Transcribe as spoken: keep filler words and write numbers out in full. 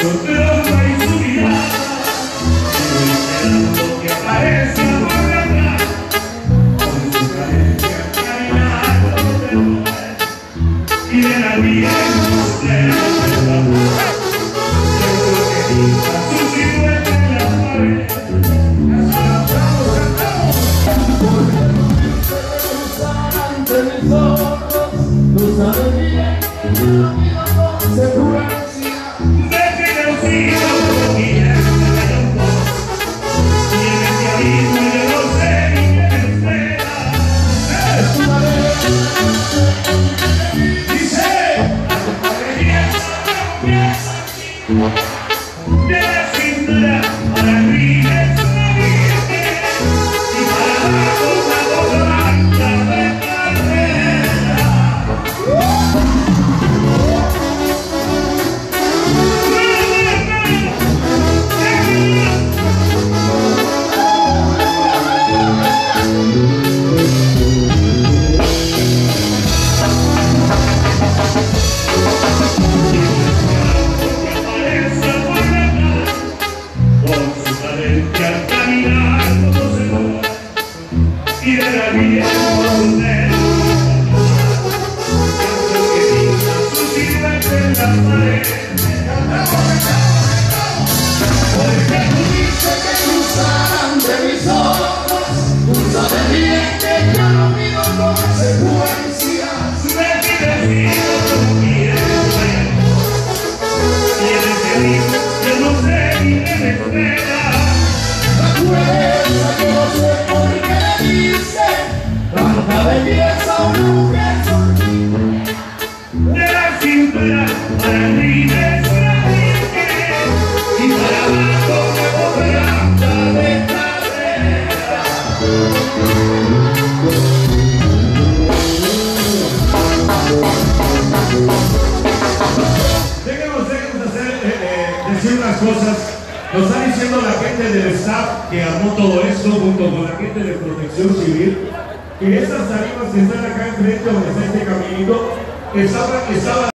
su trompa y su mirada, esperando que aparezca por atrás, con su cadencia caminando de nuevo, y de la vida de la seguro que pinta su silueta en la pared. Tú sabes bien que yo no pido consecuencia. Desde que los hijos quieren tener un poco, y en ese abismo yo no sé ni qué me espera. Es una vez Dice, de la cintura para arriba es una virgen, y para abajo una boca blanca de carrera. Al caminar como se mueve y de la vida por dentro que pinta su silueta en la pared. porque tú dices que cruzarán de mis ojos. Tú sabes bien que yo no pido consecuencias. Desde que decido como quieres ver, y en ese abismo yo no sé ni qué me espera. Recuerda que no sé por qué le dicen tanta belleza a una mujer solita. De la cintura para arriba es una virgen, y para abajo una boca blanca de carrera. Déjenos, déjenos hacer, eh, eh, decir unas cosas. Nos está diciendo la gente del staff que armó todo esto junto con la gente de Protección Civil que estas tarimas que están acá enfrente donde está este caminito estaban, estaban